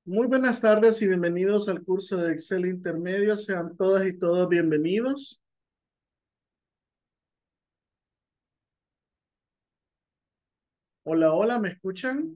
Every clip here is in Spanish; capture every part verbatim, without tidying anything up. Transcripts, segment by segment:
Muy buenas tardes y bienvenidos al curso de Excel Intermedio. Sean todas y todos bienvenidos. Hola, hola, ¿me escuchan?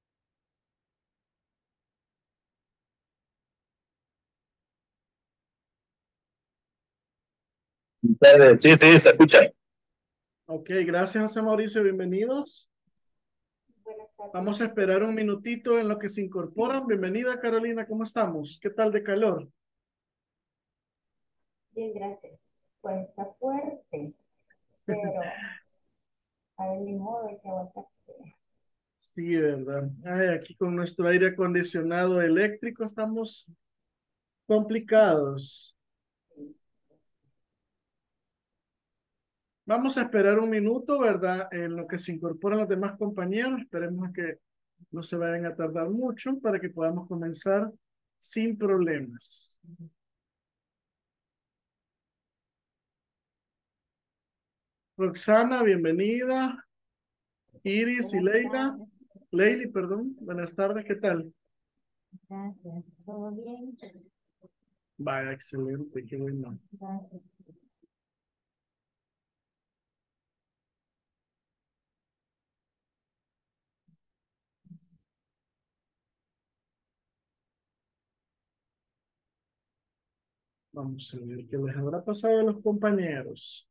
Ustedes, sí, sí, se escucha. Ok, gracias, José Mauricio, bienvenidos. Buenas tardes, Vamos a José esperar un Mauricio. minutito en lo que se incorporan. Bienvenida, Carolina, ¿cómo estamos? ¿Qué tal de calor? Bien, gracias. Pues está fuerte, pero a ver, ni modo, hay que aguantarse. Sí, ¿verdad? Ay, aquí con nuestro aire acondicionado eléctrico estamos complicados. Vamos a esperar un minuto, ¿verdad? En lo que se incorporan los demás compañeros. Esperemos que no se vayan a tardar mucho para que podamos comenzar sin problemas. Roxana, bienvenida. Iris y Buenas Leila. tardes, Leili, perdón. Buenas tardes, ¿qué tal? gracias. ¿Todo bien? Vaya, excelente, qué bueno. Gracias. Vamos a ver qué les habrá pasado a los compañeros.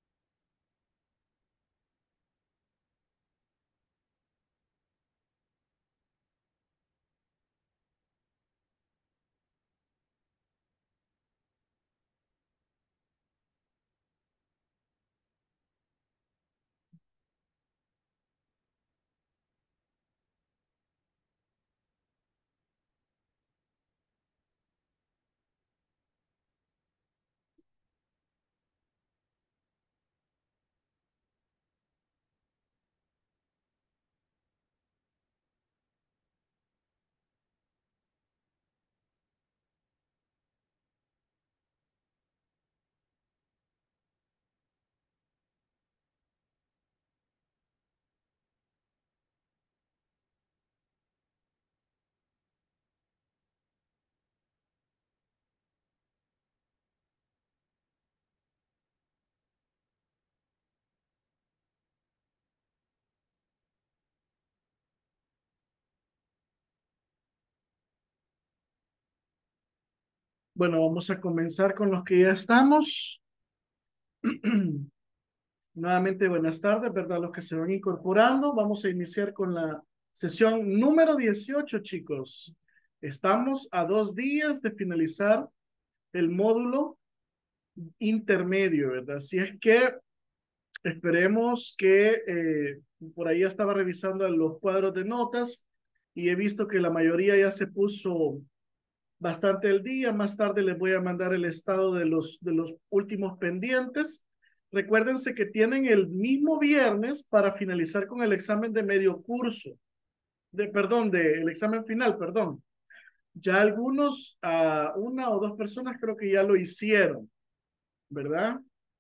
Bueno, vamos a comenzar con los que ya estamos. Nuevamente, buenas tardes, ¿verdad? Los que se van incorporando. Vamos a iniciar con la sesión número dieciocho, chicos. Estamos a dos días de finalizar el módulo intermedio, ¿verdad? Si es que esperemos que eh, por ahí ya estaba revisando los cuadros de notas y he visto que la mayoría ya se puso bastante el día. Más tarde les voy a mandar el estado de los, de los últimos pendientes. Recuérdense que tienen el mismo viernes para finalizar con el examen de medio curso, de, perdón, de el examen final, perdón. Ya algunos, uh, una o dos personas creo que ya lo hicieron, ¿verdad?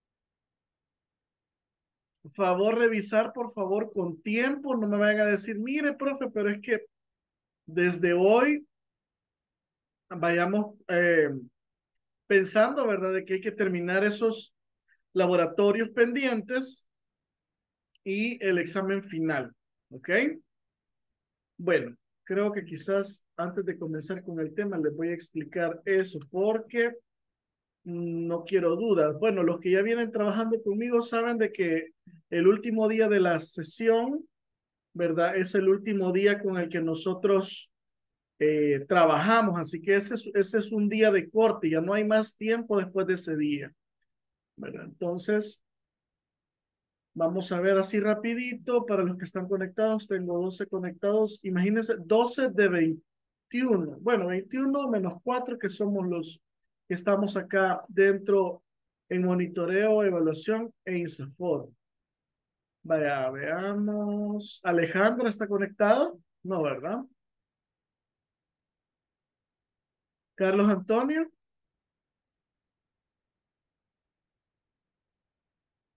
Por favor, revisar, por favor, con tiempo. No me vayan a decir, mire, profe, pero es que desde hoy vayamos eh, pensando, ¿verdad?, de que hay que terminar esos laboratorios pendientes y el examen final. ¿Ok? Bueno, creo que quizás antes de comenzar con el tema les voy a explicar eso porque mm, no quiero dudas. Bueno, los que ya vienen trabajando conmigo saben de que el último día de la sesión, ¿verdad? Es el último día con el que nosotros eh, trabajamos, así que ese es, ese es un día de corte, ya no hay más tiempo después de ese día, ¿verdad? Entonces, vamos a ver así rapidito, para los que están conectados, tengo doce conectados, imagínense, doce de veintiuno, bueno, veintiuno menos cuatro que somos los que estamos acá dentro en monitoreo, evaluación e INSAFOR. Vaya, veamos, Alejandra está conectada, no, ¿verdad? Carlos Antonio,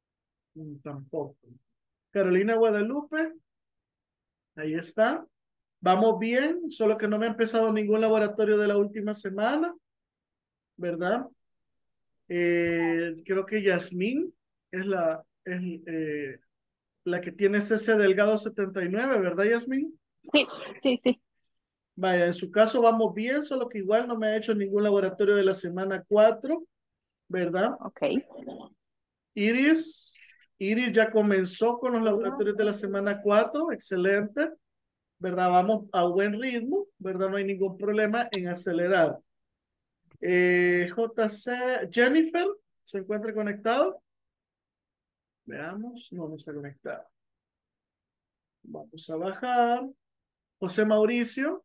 mm, tampoco. Carolina Guadalupe, ahí está. Vamos bien, solo que no me ha empezado ningún laboratorio de la última semana, ¿verdad? Eh, creo que Yasmín es la, es, eh, la que tiene C C Delgado setenta y nueve, ¿verdad, Yasmín? Sí, sí, sí. Vaya, en su caso vamos bien, solo que igual no me ha hecho ningún laboratorio de la semana cuatro, ¿verdad? Ok. Iris, Iris ya comenzó con los laboratorios de la semana cuatro, excelente, ¿verdad? Vamos a buen ritmo, ¿verdad? No hay ningún problema en acelerar. Eh, J C, Jennifer, ¿se encuentra conectado? Veamos, no, no está conectado. Vamos a bajar. José Mauricio,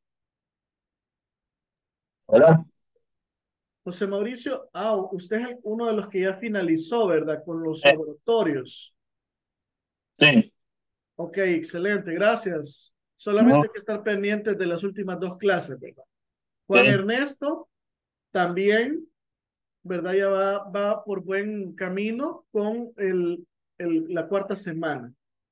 Hola. José Mauricio, ah, usted es el- uno de los que ya finalizó, ¿verdad? Con los Eh, laboratorios. sí. Ok, excelente, gracias. No, Solamente hay que estar pendientes de las últimas dos clases, ¿verdad? Juan sí. Ernesto, también, ¿verdad? Ya va, va por buen camino con el, el- la cuarta semana.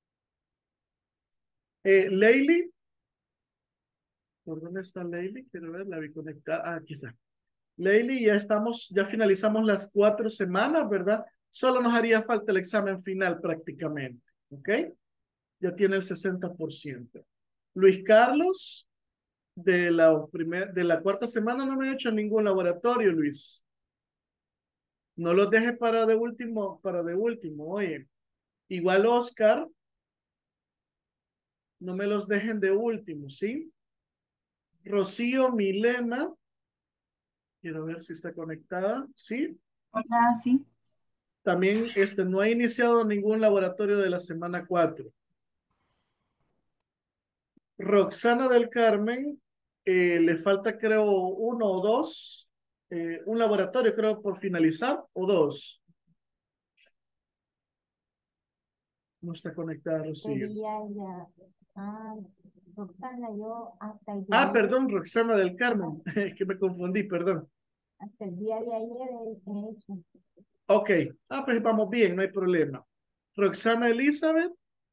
Eh, Leili, ¿por dónde está Leili? Quiero ver, la vi conectada. Ah, aquí está. Leili, ya estamos, ya finalizamos las cuatro semanas, ¿verdad? Solo nos haría falta el examen final prácticamente, ¿ok? Ya tiene el sesenta por ciento. Luis Carlos, de la, primer, de la cuarta semana no me he hecho ningún laboratorio, Luis. No los deje para de último, para de último, oye. Igual Oscar, no me los dejen de último, ¿sí? Rocío Milena, quiero ver si está conectada, ¿sí? Hola, sí. También este, no ha iniciado ningún laboratorio de la semana cuatro. Roxana del Carmen, eh, le falta creo uno o dos, eh, un laboratorio creo por finalizar, o dos. No está conectada, Rocío. Sería ya. Ah, Roxana, yo hasta el día Ah, de ayer, perdón, Roxana del ajá, Carmen, que me confundí, perdón. hasta el día de ayer he he hecho. Ok, ah, pues vamos bien, no hay problema. Roxana Elizabeth,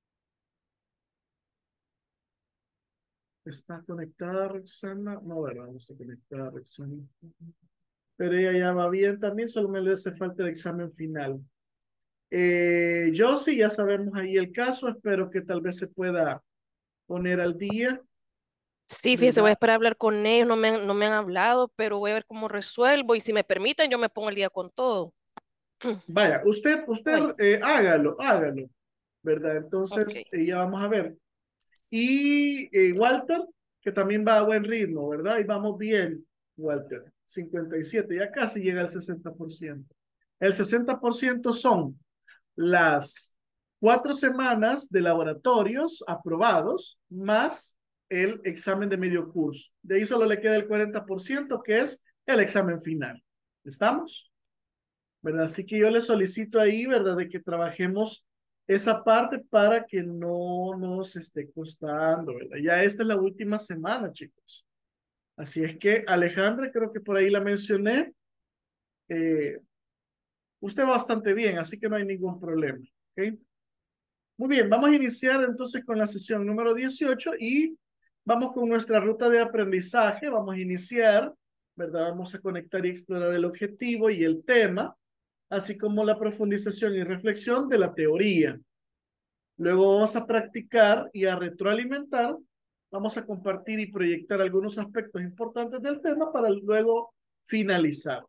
¿está conectada Roxana? No, ¿verdad? No está conectada Roxana. Pero ella ya va bien también, solo me le hace falta el examen final. Eh, yo sí, ya sabemos ahí el caso, espero que tal vez se pueda poner al día, Sí, fíjese, voy a ¿verdad? esperar a hablar con ellos, no me han, no me han hablado, pero voy a ver cómo resuelvo y si me permiten, yo me pongo el día con todo. Vaya, usted, usted Pues, eh, hágalo, hágalo, ¿verdad? ok. Entonces, eh, ya vamos a ver. Y eh, Walter, que también va a buen ritmo, ¿verdad? Y vamos bien, Walter, cincuenta y siete, ya casi llega al sesenta por ciento. El sesenta por ciento son las cuatro semanas de laboratorios aprobados más el examen de medio curso. De ahí solo le queda el cuarenta por ciento que es el examen final. ¿Estamos? ¿Verdad? Así que yo le solicito ahí, ¿verdad? De que trabajemos esa parte para que no nos esté costando, ¿verdad? Ya esta es la última semana, chicos. Así es que Alejandra, creo que por ahí la mencioné, eh, usted va bastante bien, así que no hay ningún problema, ¿ok? Muy bien, vamos a iniciar entonces con la sesión número dieciocho y vamos con nuestra ruta de aprendizaje. Vamos a iniciar, ¿verdad? Vamos a conectar y explorar el objetivo y el tema, así como la profundización y reflexión de la teoría. Luego vamos a practicar y a retroalimentar. Vamos a compartir y proyectar algunos aspectos importantes del tema para luego finalizar.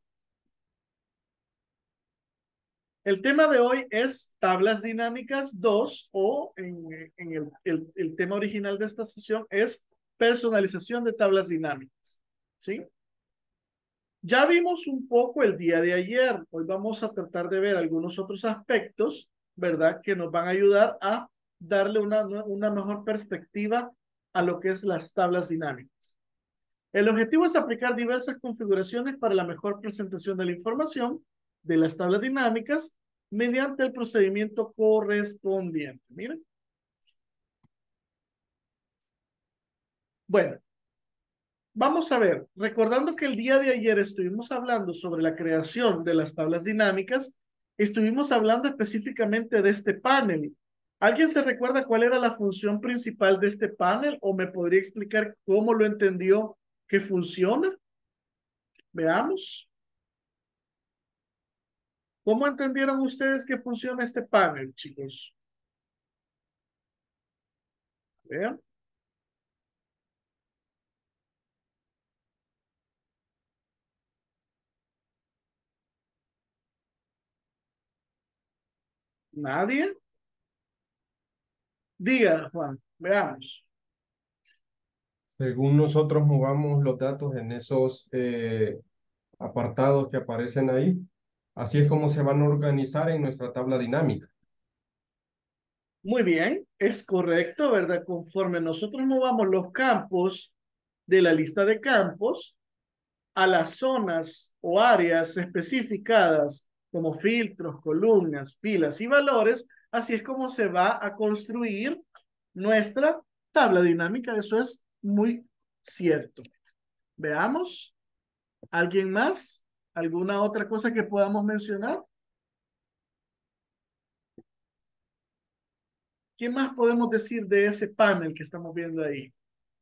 El tema de hoy es tablas dinámicas dos o en, en el, el, el, tema original de esta sesión es personalización de tablas dinámicas. ¿Sí? Ya vimos un poco el día de ayer. Hoy vamos a tratar de ver algunos otros aspectos, ¿verdad? Que nos van a ayudar a darle una, una mejor perspectiva a lo que es las tablas dinámicas. El objetivo es aplicar diversas configuraciones para la mejor presentación de la información de las tablas dinámicas mediante el procedimiento correspondiente. Miren. Bueno, vamos a ver. Recordando que el día de ayer estuvimos hablando sobre la creación de las tablas dinámicas, estuvimos hablando específicamente de este panel, ¿Alguien se recuerda cuál era la función principal de este panel o me podría explicar cómo lo entendió que funciona? Veamos. ¿Cómo entendieron ustedes que funciona este panel, chicos? Vean. ¿Nadie? Diga, Juan. Veamos. Según nosotros movamos los datos en esos eh, apartados que aparecen ahí, así es como se van a organizar en nuestra tabla dinámica. Muy bien, es correcto, ¿verdad? Conforme nosotros movamos los campos de la lista de campos a las zonas o áreas especificadas como filtros, columnas, filas y valores, así es como se va a construir nuestra tabla dinámica. Eso es muy cierto. Veamos. ¿Alguien más? ¿Alguna otra cosa que podamos mencionar? ¿Qué más podemos decir de ese panel que estamos viendo ahí?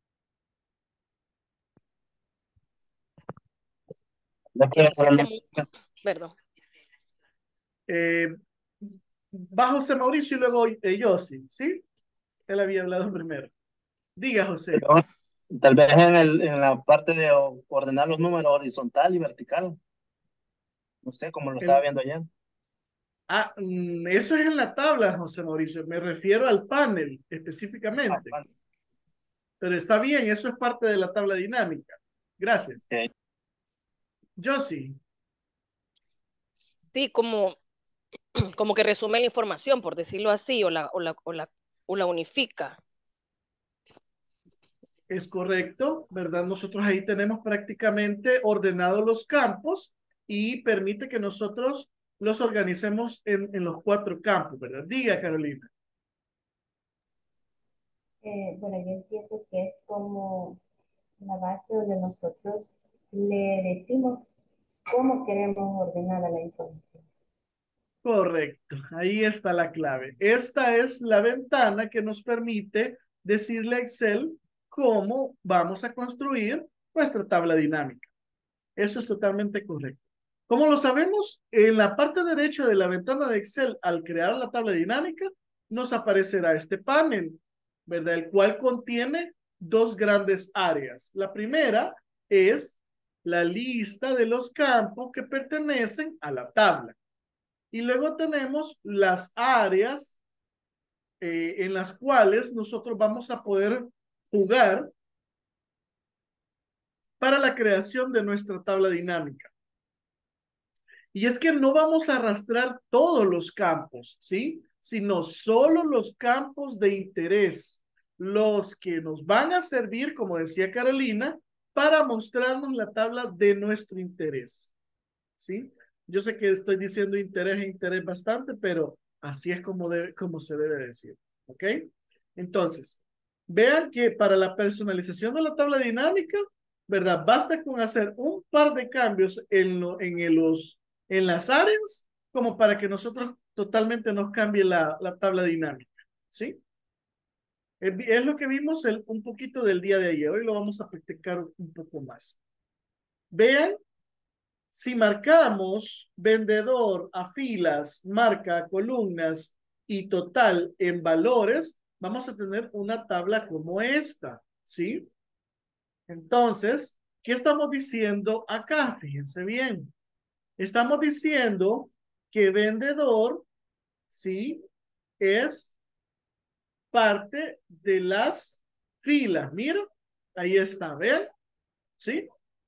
Ya quiero Dice saber. como, perdón. Eh, va José Mauricio y luego eh, Yossi, ¿sí? Él había hablado primero. Diga, José. Pero tal vez en, el, en la parte de o- ordenar los números horizontal y vertical. No sé, como lo estaba El, viendo ayer. ah, mm, eso es en la tabla, José Mauricio. Me refiero al panel Ah, específicamente. vale. Pero está bien, eso es parte de la tabla dinámica. Gracias. Ok. Yossi. Sí, como, como que resume la información, por decirlo así, o la, o la, o la, o la unifica. Es correcto, ¿verdad? Nosotros ahí tenemos prácticamente ordenados los campos y permite que nosotros los organicemos en, en los cuatro campos, ¿verdad? Diga, Carolina. Eh, bueno, yo entiendo que es como la base donde nosotros le decimos cómo queremos ordenada la información. Correcto, ahí está la clave. Esta es la ventana que nos permite decirle a Excel cómo vamos a construir nuestra tabla dinámica. Eso es totalmente correcto. ¿Cómo lo sabemos? En la parte derecha de la ventana de Excel, al crear la tabla dinámica, nos aparecerá este panel, ¿verdad? El cual contiene dos grandes áreas. La primera es la lista de los campos que pertenecen a la tabla. Y luego tenemos las áreas eh, en las cuales nosotros vamos a poder jugar para la creación de nuestra tabla dinámica. Y es que no vamos a arrastrar todos los campos, ¿sí? Sino solo los campos de interés, los que nos van a servir, como decía Carolina, para mostrarnos la tabla de nuestro interés, ¿sí? Yo sé que estoy diciendo interés e interés bastante, pero así es como, debe, como se debe decir, ¿ok? Entonces, vean que para la personalización de la tabla dinámica, ¿verdad? Basta con hacer un par de cambios en, lo, en, el, los, en las áreas como para que nosotros totalmente nos cambie la, la tabla dinámica, ¿sí? Es, es lo que vimos el, un poquito del día de ayer. Hoy lo vamos a practicar un poco más. Vean, si marcamos vendedor a filas, marca a columnas y total en valores, vamos a tener una tabla como esta, ¿sí? Entonces, ¿qué estamos diciendo acá? Fíjense bien. Estamos diciendo que vendedor, ¿sí? Es parte de las filas. Mira, ahí está, ¿ven? ¿Sí?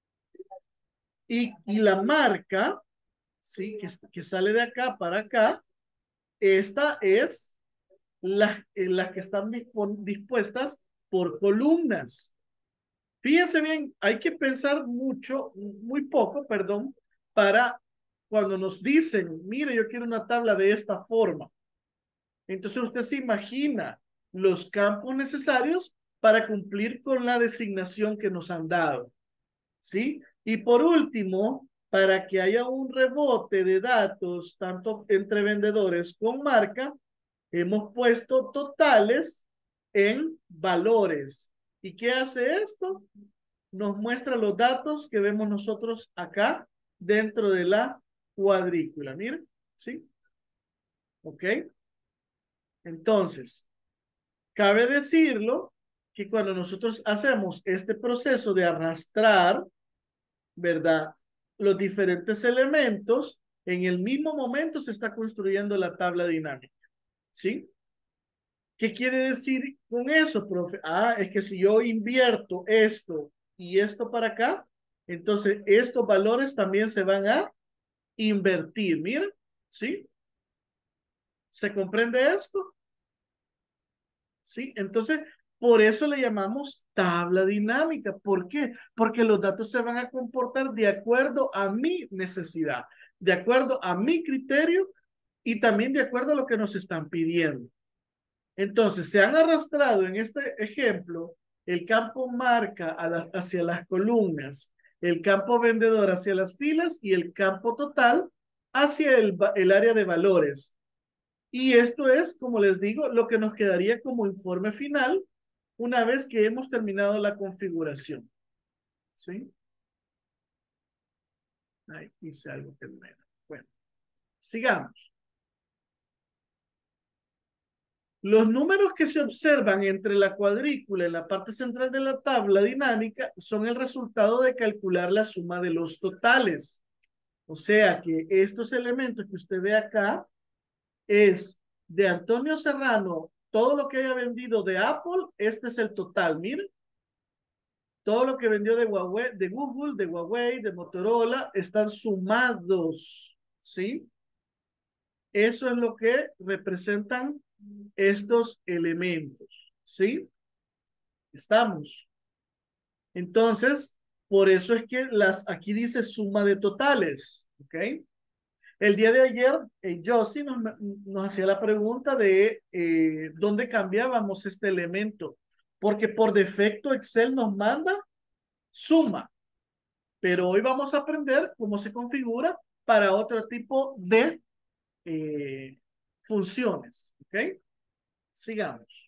Y, y la marca, ¿sí? Que, que sale de acá para acá, esta es las la que están dispuestas por columnas. Fíjense bien, hay que pensar mucho, muy poco, perdón, para cuando nos dicen, mire, yo quiero una tabla de esta forma. Entonces usted se imagina los campos necesarios para cumplir con la designación que nos han dado, ¿sí? Y por último, para que haya un rebote de datos, tanto entre vendedores con marca, Hemos puesto totales en valores. ¿Y qué hace esto? Nos muestra los datos que vemos nosotros acá dentro de la cuadrícula. Miren, ¿sí? ¿Ok? Entonces, cabe decirlo que cuando nosotros hacemos este proceso de arrastrar, ¿verdad? Los diferentes elementos, en el mismo momento se está construyendo la tabla dinámica, ¿sí? ¿Qué quiere decir con eso, profe? Ah, es que si yo invierto esto y esto para acá, entonces estos valores también se van a invertir. Miren, ¿sí? ¿Se comprende esto? ¿Sí? Entonces, por eso le llamamos tabla dinámica. ¿Por qué? Porque los datos se van a comportar de acuerdo a mi necesidad, de acuerdo a mi criterio y también de acuerdo a lo que nos están pidiendo. Entonces, se han arrastrado en este ejemplo el campo marca a la, hacia las columnas, el campo vendedor hacia las filas y el campo total hacia el, el área de valores. Y esto es, como les digo, lo que nos quedaría como informe final una vez que hemos terminado la configuración. ¿Sí? Ahí hice algo que no era. Bueno, sigamos. Los números que se observan entre la cuadrícula y la parte central de la tabla dinámica son el resultado de calcular la suma de los totales. O sea que estos elementos que usted ve acá es de Antonio Serrano, todo lo que haya vendido de Apple, este es el total, miren. Todo lo que vendió de Huawei, de Google, de Huawei, de Motorola, están sumados, ¿sí? Eso es lo que representan estos elementos, ¿sí? Estamos. Entonces, por eso es que las, aquí dice suma de totales, ¿ok? El día de ayer, eh, Josie nos, nos hacía la pregunta de eh, dónde cambiábamos este elemento, porque por defecto Excel nos manda suma, pero hoy vamos a aprender cómo se configura para otro tipo de eh, funciones, ¿ok? Sigamos.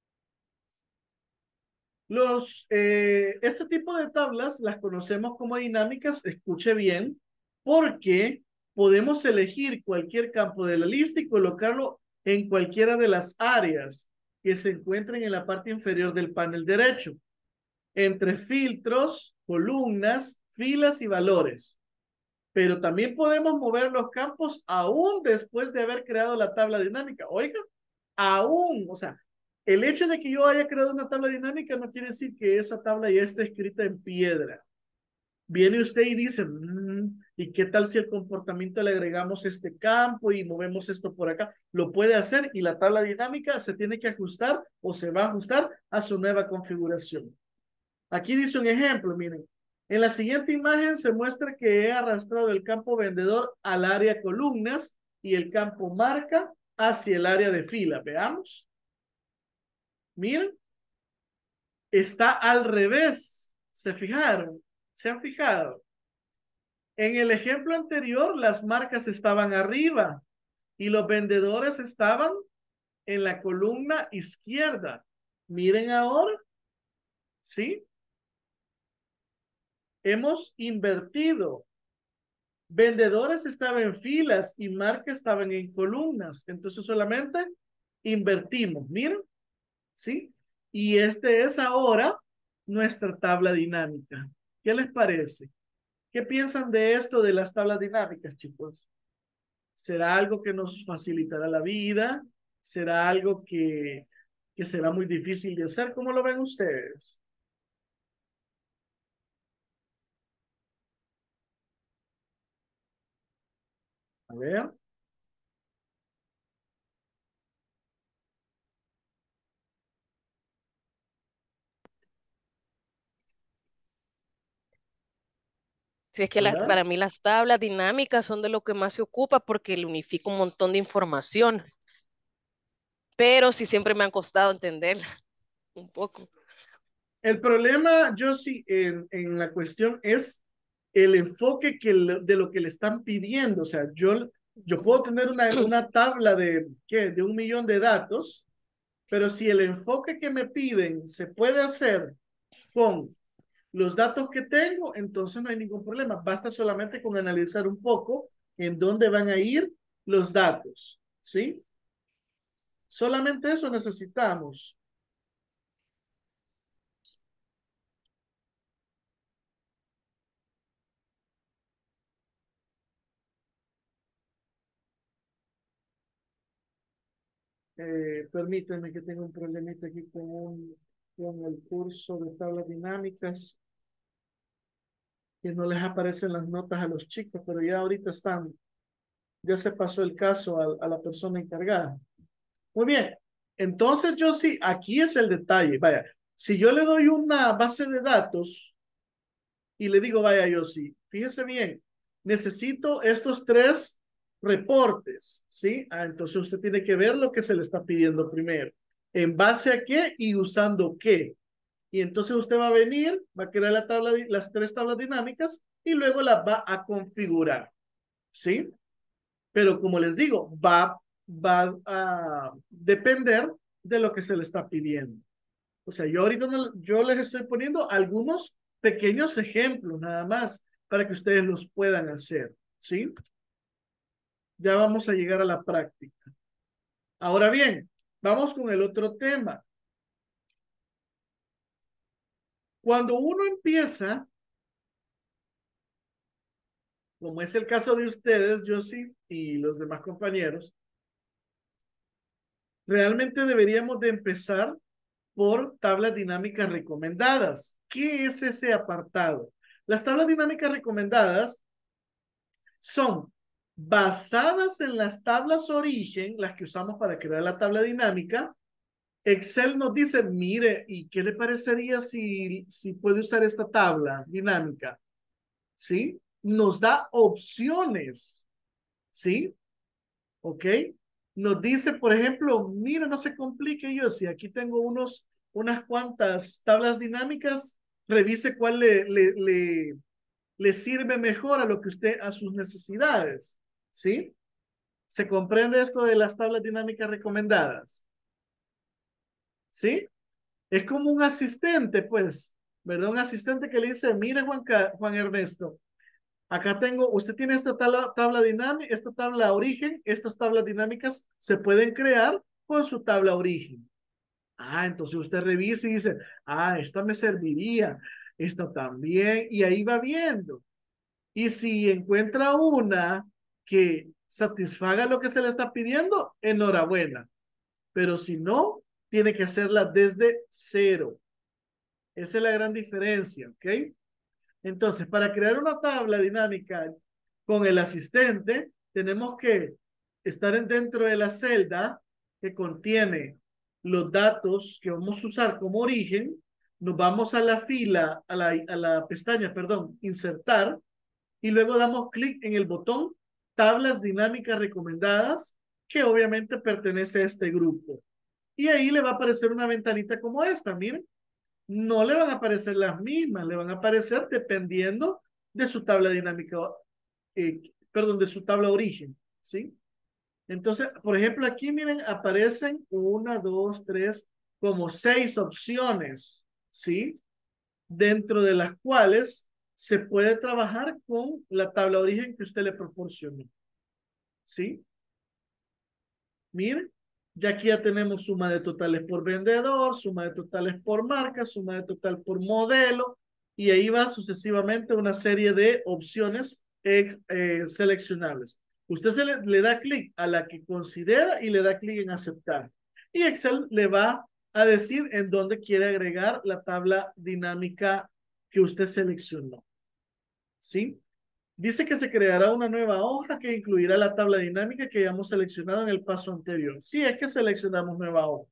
Los, eh, este tipo de tablas las conocemos como dinámicas, escuche bien, porque podemos elegir cualquier campo de la lista y colocarlo en cualquiera de las áreas que se encuentren en la parte inferior del panel derecho, entre filtros, columnas, filas y valores. Pero también podemos mover los campos aún después de haber creado la tabla dinámica. Oiga, aún, o sea, el hecho de que yo haya creado una tabla dinámica no quiere decir que esa tabla ya esté escrita en piedra. Viene usted y dice, mmm, ¿y qué tal si el comportamiento le agregamos este campo y movemos esto por acá? Lo puede hacer y la tabla dinámica se tiene que ajustar o se va a ajustar a su nueva configuración. Aquí dice un ejemplo, miren. En la siguiente imagen se muestra que he arrastrado el campo vendedor al área columnas y el campo marca hacia el área de fila. Veamos. Miren. Está al revés. ¿Se fijaron? ¿Se han fijado? En el ejemplo anterior, las marcas estaban arriba y los vendedores estaban en la columna izquierda. Miren ahora. ¿Sí? Hemos invertido. Vendedores estaban en filas y marcas estaban en columnas. Entonces solamente invertimos. Miren. ¿Sí? Y este es ahora nuestra tabla dinámica. ¿Qué les parece? ¿Qué piensan de esto de las tablas dinámicas, chicos? ¿Será algo que nos facilitará la vida? ¿Será algo que, que será muy difícil de hacer? ¿Cómo lo ven ustedes? A ver. Si es que las, Hola. para mí las tablas dinámicas son de lo que más se ocupa porque le unifica un montón de información, pero sí siempre me han costado entender un poco. El problema, yo sí, en, en la cuestión es el enfoque que le, de lo que le están pidiendo. O sea, yo Yo puedo tener una, una tabla de, ¿qué? De un millón de datos, pero si el enfoque que me piden se puede hacer con los datos que tengo, entonces no hay ningún problema. Basta solamente con analizar un poco en dónde van a ir los datos, ¿sí? Solamente eso necesitamos. Eh, permítanme que tenga un problemita aquí con, un, con el curso de tablas dinámicas, que no les aparecen las notas a los chicos, pero ya ahorita están, ya se pasó el caso a, a la persona encargada. Muy bien, entonces yo sí, aquí es el detalle, vaya, si yo le doy una base de datos y le digo, vaya, yo sí, fíjese bien, necesito estos tres reportes, ¿sí? Ah, entonces usted tiene que ver lo que se le está pidiendo primero, en base a qué y usando qué. Y entonces usted va a venir, va a crear la tabla, las tres tablas dinámicas y luego las va a configurar, ¿sí? Pero como les digo, va, va a depender de lo que se le está pidiendo. O sea, yo ahorita no, yo les estoy poniendo algunos pequeños ejemplos nada más para que ustedes los puedan hacer, ¿sí? Ya vamos a llegar a la práctica. Ahora bien, vamos con el otro tema. Cuando uno empieza, como es el caso de ustedes, Josie y los demás compañeros, realmente deberíamos de empezar por tablas dinámicas recomendadas. ¿Qué es ese apartado? Las tablas dinámicas recomendadas son basadas en las tablas origen, las que usamos para crear la tabla dinámica. Excel nos dice, mire, ¿y qué le parecería si, si puede usar esta tabla dinámica? ¿Sí? Nos da opciones, ¿sí? ¿Ok? Nos dice, por ejemplo, mira, no se complique yo, si aquí tengo unos, unas cuantas tablas dinámicas, revise cuál le, le, le, le sirve mejor a lo que usted, a sus necesidades, ¿sí? ¿Se comprende esto de las tablas dinámicas recomendadas? ¿Sí? Es como un asistente, pues, ¿verdad? Un asistente que le dice, mire Juan, Juan Ernesto, acá tengo, usted tiene esta tabla, tabla dinámica, esta tabla origen, estas tablas dinámicas se pueden crear con su tabla origen. Ah, entonces usted revisa y dice, ah, esta me serviría, esta también, y ahí va viendo. Y si encuentra una que satisfaga lo que se le está pidiendo, enhorabuena. Pero si no, tiene que hacerla desde cero. Esa es la gran diferencia, ¿ok? Entonces, para crear una tabla dinámica con el asistente, tenemos que estar dentro de la celda que contiene los datos que vamos a usar como origen. Nos vamos a la fila, a la, a la pestaña, perdón, insertar, y luego damos clic en el botón tablas dinámicas recomendadas, que obviamente pertenece a este grupo. Y ahí le va a aparecer una ventanita como esta, miren. No le van a aparecer las mismas, le van a aparecer dependiendo de su tabla dinámica, eh, perdón, de su tabla origen, ¿sí? Entonces, por ejemplo, aquí miren, aparecen una, dos, tres, como seis opciones, ¿sí? Dentro de las cuales se puede trabajar con la tabla origen que usted le proporcionó, ¿sí? Miren, ya aquí ya tenemos suma de totales por vendedor, suma de totales por marca, suma de total por modelo, y ahí va sucesivamente una serie de opciones ex, eh, seleccionables. Usted se le, le da clic a la que considera y le da clic en aceptar. Y Excel le va a decir en dónde quiere agregar la tabla dinámica que usted seleccionó. ¿Sí? Dice que se creará una nueva hoja que incluirá la tabla dinámica que hayamos seleccionado en el paso anterior. Si es que seleccionamos nueva hoja.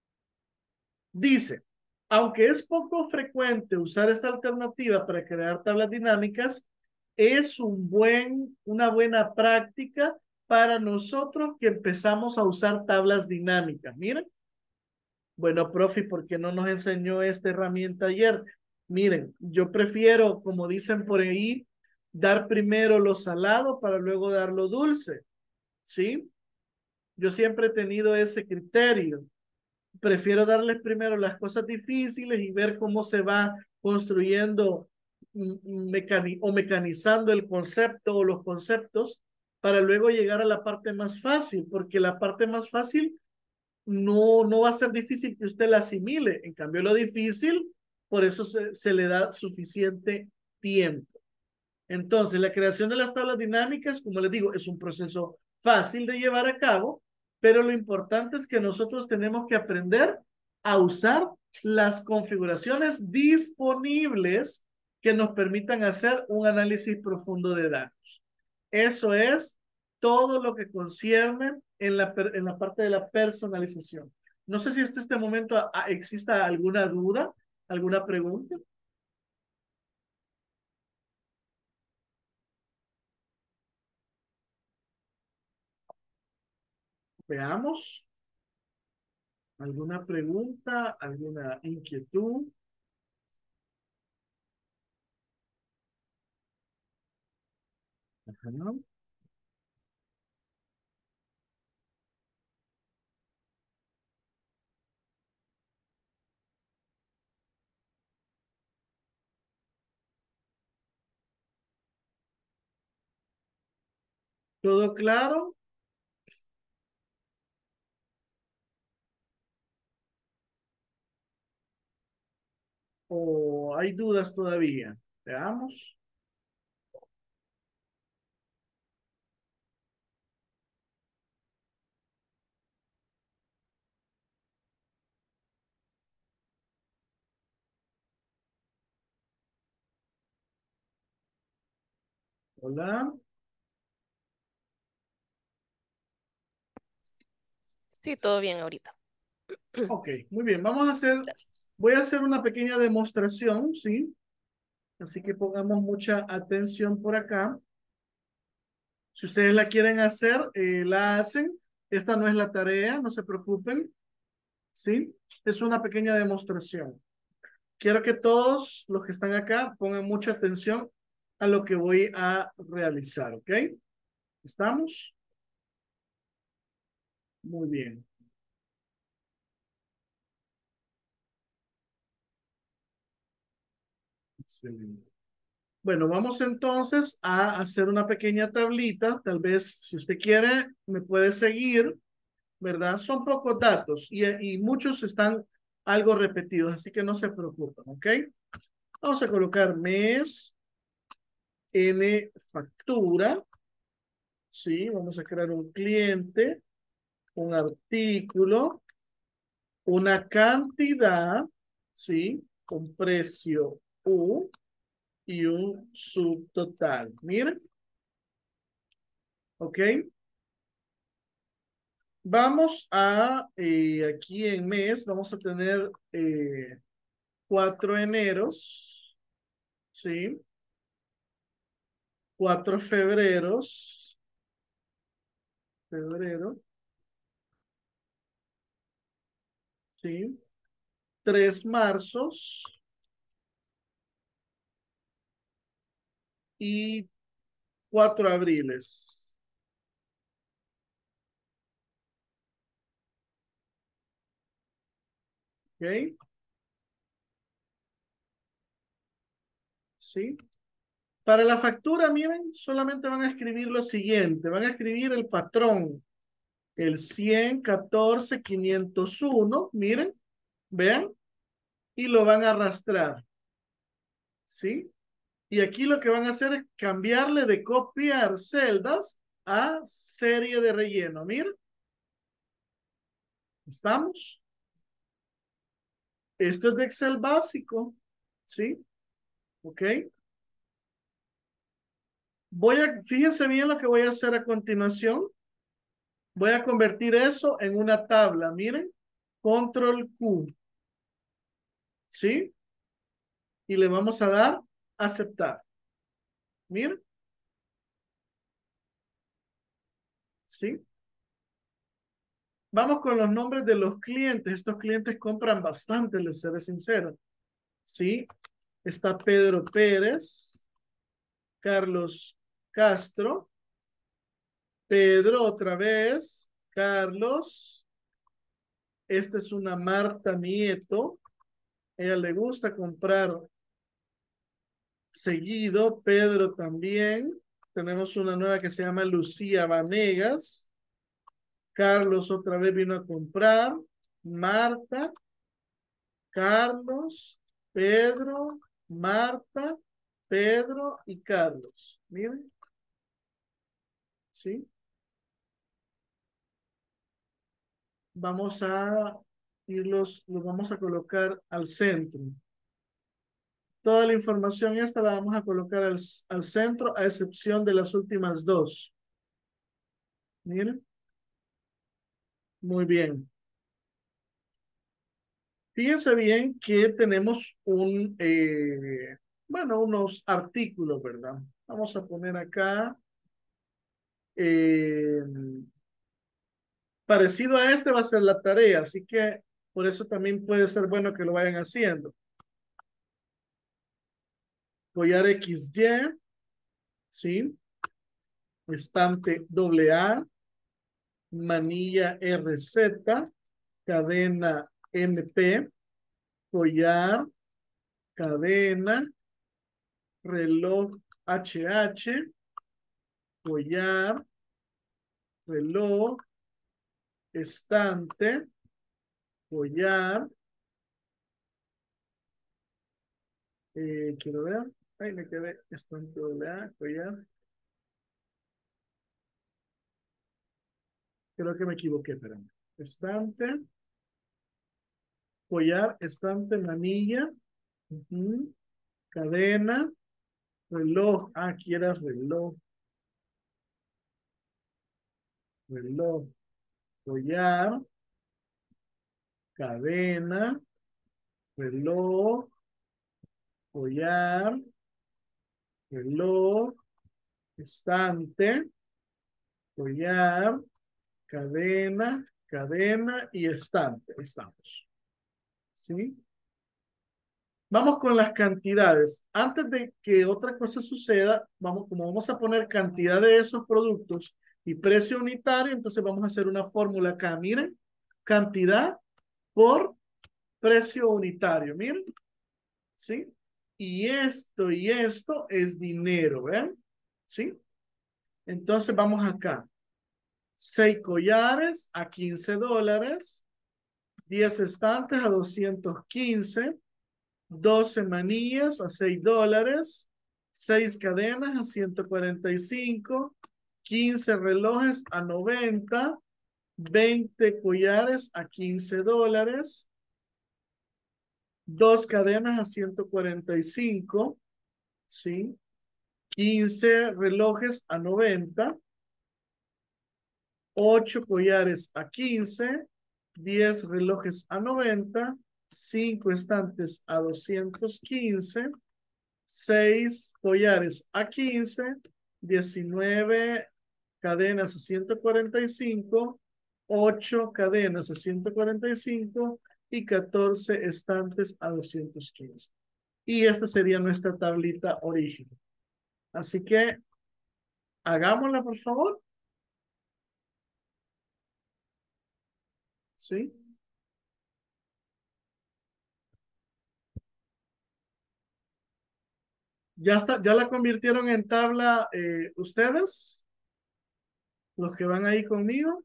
Dice, aunque es poco frecuente usar esta alternativa para crear tablas dinámicas, es un buen, una buena práctica para nosotros que empezamos a usar tablas dinámicas. Miren. Bueno, profe, ¿por qué no nos enseñó esta herramienta ayer? Miren, yo prefiero, como dicen por ahí, dar primero lo salado para luego dar lo dulce. ¿sí? Yo siempre he tenido ese criterio. Prefiero darles primero las cosas difíciles y ver cómo se va construyendo mecani o mecanizando el concepto o los conceptos para luego llegar a la parte más fácil, porque la parte más fácil no, no va a ser difícil que usted la asimile. En cambio, lo difícil, por eso se, se le da suficiente tiempo. Entonces, la creación de las tablas dinámicas, como les digo, es un proceso fácil de llevar a cabo, pero lo importante es que nosotros tenemos que aprender a usar las configuraciones disponibles que nos permitan hacer un análisis profundo de datos. Eso es todo lo que concierne en la, en la parte de la personalización. No sé si hasta este momento a, a, exista alguna duda, alguna pregunta. Veamos. ¿Alguna pregunta? ¿Alguna inquietud? Ajá. ¿Todo claro? ¿O hay dudas todavía? Veamos. Hola. Sí, todo bien ahorita. Ok, muy bien. Vamos a hacer, Gracias. voy a hacer una pequeña demostración, ¿sí? Así que pongamos mucha atención por acá. Si ustedes la quieren hacer, eh, la hacen. Esta no es la tarea, no se preocupen, ¿sí? Es una pequeña demostración. Quiero que todos los que están acá pongan mucha atención a lo que voy a realizar, ¿ok? ¿Estamos? Muy bien. Excelente. Bueno, vamos entonces a hacer una pequeña tablita. Tal vez, si usted quiere, me puede seguir, ¿verdad? Son pocos datos y, y muchos están algo repetidos, así que no se preocupen, ¿ok? Vamos a colocar mes, N factura, ¿sí? Vamos a crear un cliente, un artículo, una cantidad, ¿sí? Con precio U y un subtotal. Miren, ¿ok? Vamos a, eh, aquí en mes, vamos a tener eh, cuatro eneros, ¿sí? Cuatro febreros, febrero, ¿sí? Tres marzos y cuatro abriles. ¿Ok? ¿Sí? Para la factura, miren, solamente van a escribir lo siguiente. Van a escribir el patrón, el cien catorce quinientos uno, miren, vean, y lo van a arrastrar. ¿Sí? Y aquí lo que van a hacer es cambiarle de copiar celdas a serie de relleno. Miren, ¿estamos? Esto es de Excel básico, ¿sí? ¿Ok? Voy a, fíjense bien lo que voy a hacer a continuación. Voy a convertir eso en una tabla, miren, control Q, ¿sí? Y le vamos a dar aceptar. Miren, ¿sí? Vamos con los nombres de los clientes. Estos clientes compran bastante, les seré sincero, ¿sí? Está Pedro Pérez, Carlos Castro, Pedro otra vez. Carlos. Esta es una Marta Nieto. A ella le gusta comprar seguido. Pedro también. Tenemos una nueva que se llama Lucía Vanegas. Carlos otra vez vino a comprar. Marta. Carlos. Pedro. Marta. Pedro y Carlos. Miren. ¿Sí? Vamos a irlos, los vamos a colocar al centro. Toda la información esta la vamos a colocar al, al centro, a excepción de las últimas dos. Miren. Muy bien. Fíjense bien que tenemos un, eh, bueno, unos artículos, ¿verdad? Vamos a poner acá. eh, Parecido a este va a ser la tarea, así que por eso también puede ser bueno que lo vayan haciendo. Collar equis ye, ¿sí? Estante doble A, manilla erre zeta, cadena eme pe, collar, cadena, reloj hache hache, collar, reloj, estante, collar, eh, quiero ver, ahí me quedé, estante doble A, collar, creo que me equivoqué, espérame, estante, collar, estante, manilla, ujú, cadena, reloj, ah, aquí era reloj, reloj, collar, cadena, reloj, collar, reloj, estante, collar, cadena, cadena y estante. Ahí estamos. ¿Sí? Vamos con las cantidades. Antes de que otra cosa suceda, vamos, como vamos a poner cantidad de esos productos y precio unitario, entonces vamos a hacer una fórmula acá. Miren, cantidad por precio unitario. Miren, ¿sí? Y esto y esto es dinero, ¿ven? ¿Sí? Entonces vamos acá. Seis collares a quince dólares. Diez estantes a doscientos quince. Doce manillas a seis dólares. Seis cadenas a ciento cuarenta y cinco. Quince relojes a noventa. Veinte collares a quince dólares. Dos cadenas a ciento cuarenta y cinco. ¿Sí? Quince relojes a noventa. Ocho collares a quince. Diez relojes a noventa. Cinco estantes a doscientos quince. Seis collares a quince. Diecinueve cadenas a ciento cuarenta y cinco. Ocho cadenas a ciento cuarenta y cinco. Y catorce estantes a doscientos quince. Y esta sería nuestra tablita original. Así que hagámosla, por favor. ¿Sí? ¿Ya está, ya la convirtieron en tabla eh, ustedes? Los que van ahí conmigo.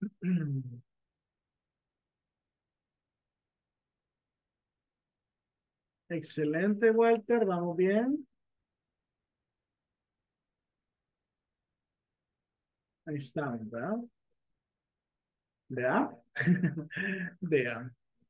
Excelente, Walter. Vamos bien. Ahí está, ¿verdad? Vea. Vea.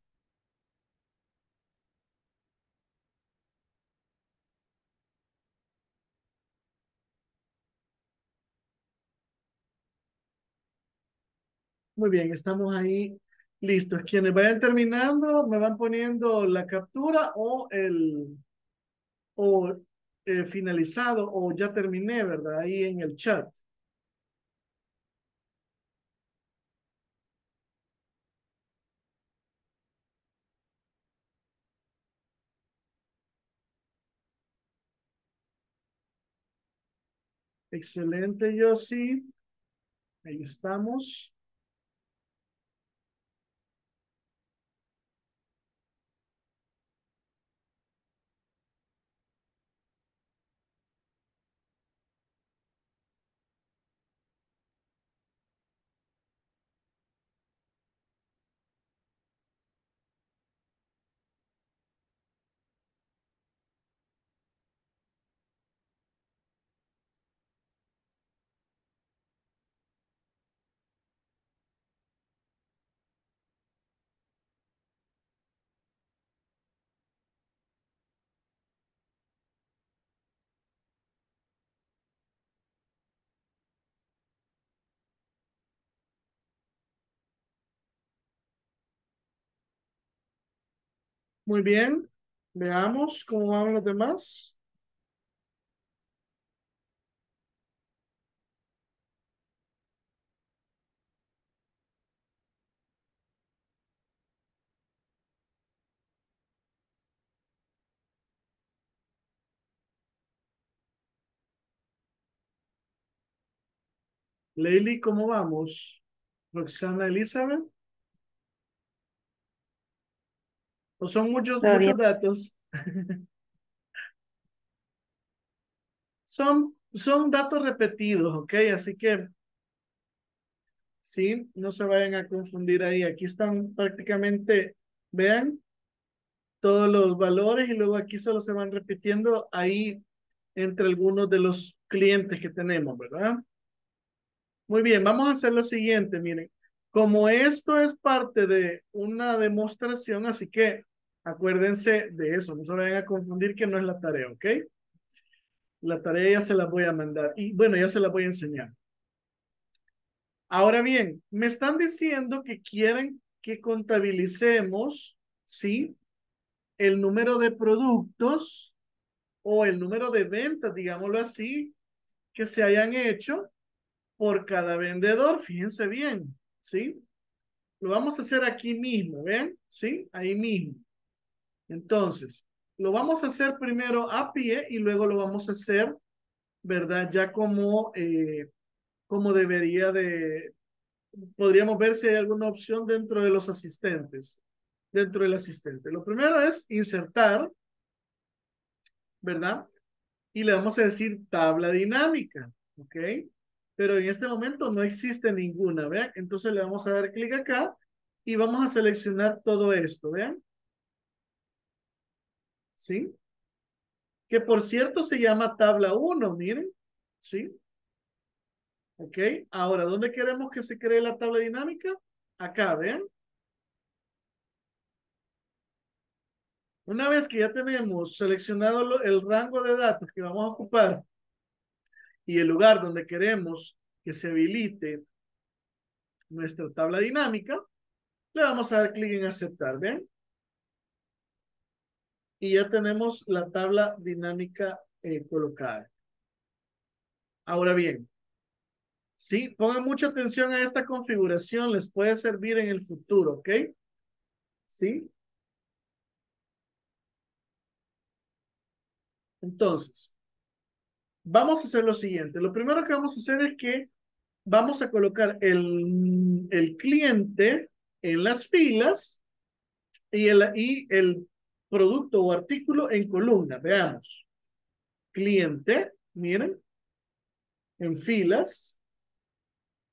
Muy bien, estamos ahí listos. Quienes vayan terminando, me van poniendo la captura o el o eh, finalizado o ya terminé, ¿verdad? Ahí en el chat. Excelente, Yossi. Ahí estamos. Muy bien. Veamos cómo van los demás. Leili, ¿cómo vamos? Roxana, Elizabeth. ¿O son muchos, Todo bien. muchos datos? Son, son datos repetidos, ¿ok? Así que sí, no se vayan a confundir ahí. Aquí están prácticamente, vean, todos los valores y luego aquí solo se van repitiendo ahí entre algunos de los clientes que tenemos, ¿verdad? Muy bien, vamos a hacer lo siguiente, miren. Como esto es parte de una demostración, así que acuérdense de eso, no se vayan a confundir que no es la tarea, ¿ok? La tarea ya se la voy a mandar y bueno, ya se la voy a enseñar. Ahora bien, me están diciendo que quieren que contabilicemos, ¿sí? El número de productos o el número de ventas, digámoslo así, que se hayan hecho por cada vendedor. Fíjense bien, ¿sí? Lo vamos a hacer aquí mismo, ¿ven? ¿Sí? Ahí mismo. Entonces, lo vamos a hacer primero a pie y luego lo vamos a hacer, ¿verdad? Ya como, eh, como debería de, podríamos ver si hay alguna opción dentro de los asistentes, dentro del asistente. Lo primero es insertar, ¿verdad? Y le vamos a decir tabla dinámica, ¿ok? Pero en este momento no existe ninguna, ¿vean? Entonces le vamos a dar clic acá y vamos a seleccionar todo esto, ¿vean? ¿Sí? Que por cierto se llama tabla uno, miren, ¿sí? ¿Ok? Ahora, ¿dónde queremos que se cree la tabla dinámica? Acá, ¿vean? Una vez que ya tenemos seleccionado lo, el rango de datos que vamos a ocupar y el lugar donde queremos que se habilite nuestra tabla dinámica, le vamos a dar clic en aceptar, ¿ven? Y ya tenemos la tabla dinámica eh, colocada. Ahora bien, sí, pongan mucha atención a esta configuración, les puede servir en el futuro, ¿ok? Sí. Entonces, vamos a hacer lo siguiente. Lo primero que vamos a hacer es que vamos a colocar el, el cliente en las filas y el, y el producto o artículo en columna. Veamos. Cliente, miren, en filas.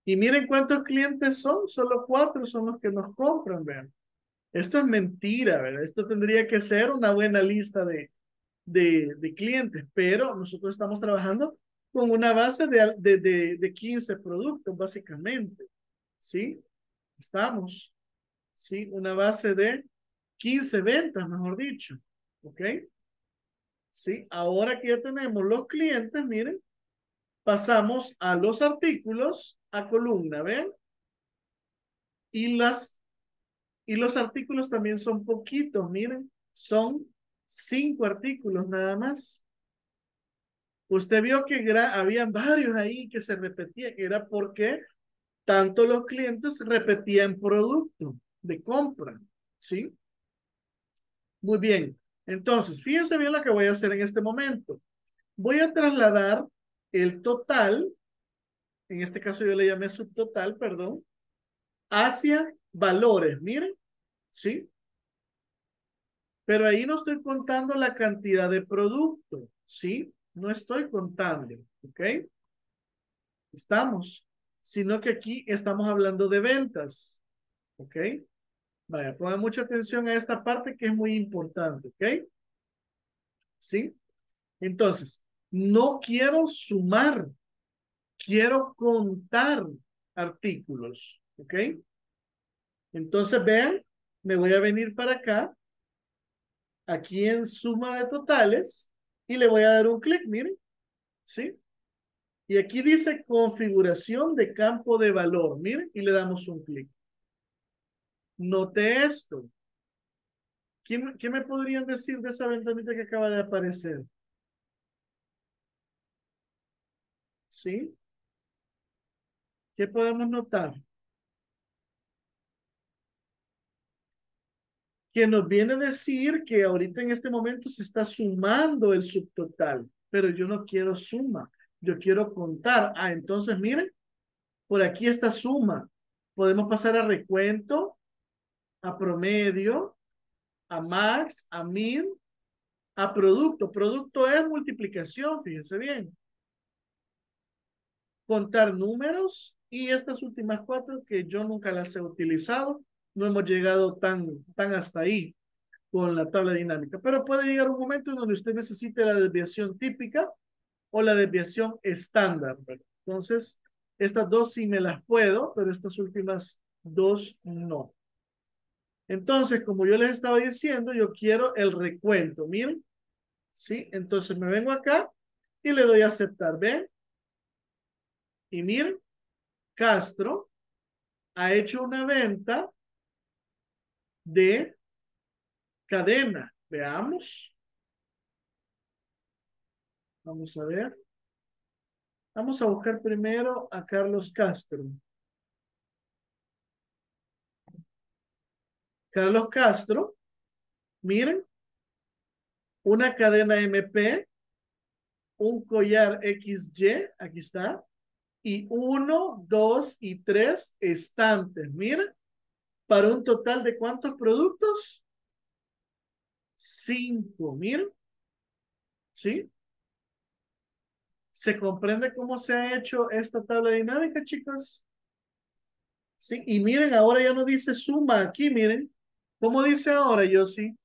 Y miren cuántos clientes son, solo cuatro son los que nos compran, vean. Esto es mentira, ¿verdad? Esto tendría que ser una buena lista de, de, de clientes, pero nosotros estamos trabajando con una base de, de, de, de quince productos, básicamente, ¿sí? Estamos, ¿sí? Una base de quince ventas, mejor dicho, ¿ok? ¿Sí? Ahora que ya tenemos los clientes, miren, pasamos a los artículos, a columna, ¿ven? Y, las, y los artículos también son poquitos, miren, son cinco artículos nada más. Usted vio que había varios ahí que se repetían, era porque tanto los clientes repetían producto de compra, ¿sí? Muy bien, entonces, fíjense bien lo que voy a hacer en este momento. Voy a trasladar el total, en este caso yo le llamé subtotal, perdón, hacia valores, miren, ¿sí? Pero ahí no estoy contando la cantidad de producto, ¿sí? No estoy contando, ¿ok? Estamos, sino que aquí estamos hablando de ventas, ¿ok? Vaya, pongan mucha atención a esta parte que es muy importante, ¿ok? ¿Sí? Entonces, no quiero sumar, quiero contar artículos, ¿ok? Entonces, vean, me voy a venir para acá, aquí en suma de totales, y le voy a dar un clic, miren, ¿sí? Y aquí dice configuración de campo de valor, miren, y le damos un clic. Note esto. ¿Qué, ¿Qué me podrían decir de esa ventanita que acaba de aparecer? ¿Sí? ¿Qué podemos notar? Que nos viene a decir que ahorita en este momento se está sumando el subtotal, pero yo no quiero suma, yo quiero contar. Ah, entonces miren, por aquí está suma. Podemos pasar a recuento, a promedio, a max, a min, a producto. Producto es multiplicación, fíjense bien. Contar números y estas últimas cuatro que yo nunca las he utilizado. No hemos llegado tan, tan hasta ahí con la tabla dinámica, pero puede llegar un momento en donde usted necesite la desviación típica o la desviación estándar. Entonces, estas dos sí me las puedo, pero estas últimas dos no. Entonces, como yo les estaba diciendo, yo quiero el recuento, miren, ¿sí? Entonces me vengo acá y le doy a aceptar, ¿ven? Y miren, Castro ha hecho una venta de cadena. Veamos. Vamos a ver. Vamos a buscar primero a Carlos Castro. Carlos Castro, miren, una cadena M P, un collar X Y, aquí está, y uno, dos y tres estantes, miren, para un total de ¿cuántos productos? Cinco, miren, ¿sí? ¿Se comprende cómo se ha hecho esta tabla dinámica, chicos? Sí, y miren, ahora ya no dice suma aquí, miren. ¿Cómo dice ahora, Yossi?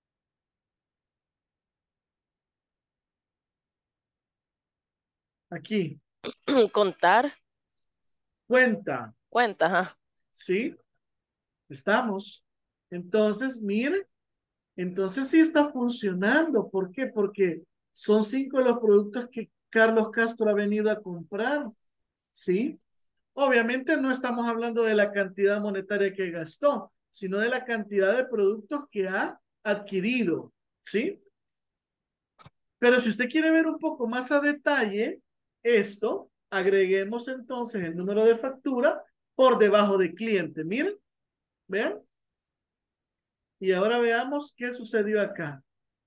Aquí, Contar, cuenta, cuenta, ajá. ¿sí? Estamos. Entonces, miren, entonces sí está funcionando. ¿Por qué? Porque son cinco los productos que Carlos Castro ha venido a comprar, ¿sí? Obviamente no estamos hablando de la cantidad monetaria que gastó, sino de la cantidad de productos que ha adquirido, ¿sí? Pero si usted quiere ver un poco más a detalle esto, agreguemos entonces el número de factura por debajo de cliente. Miren, vean. Y ahora veamos qué sucedió acá.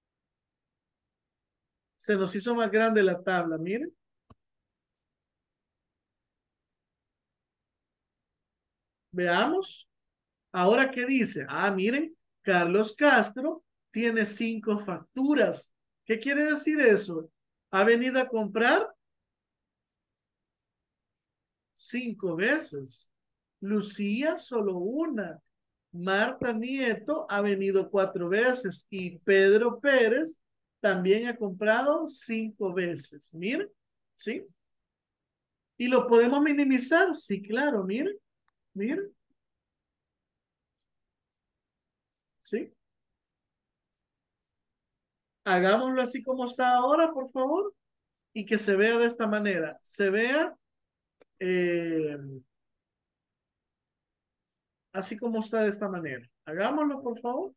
Se nos hizo más grande la tabla, miren. Veamos. Ahora, ¿qué dice? Ah, miren, Carlos Castro tiene cinco facturas. ¿Qué quiere decir eso? Ha venido a comprar cinco veces. Lucía solo una. Marta Nieto ha venido cuatro veces y Pedro Pérez también ha comprado cinco veces. Miren, ¿sí? Y lo podemos minimizar, sí, claro, miren, miren. ¿Sí? Hagámoslo así como está ahora, por favor, y que se vea de esta manera. Se vea eh, así como está de esta manera. Hagámoslo, por favor.